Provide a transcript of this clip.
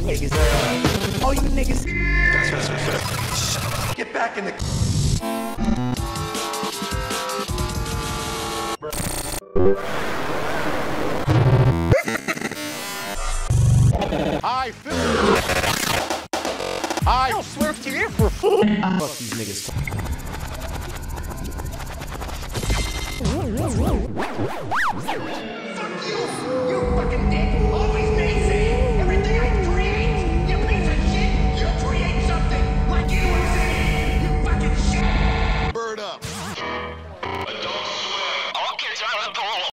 niggas. All you niggas. Get back in the. I'll swear to you for food. Fuck these niggas. You fucking dick.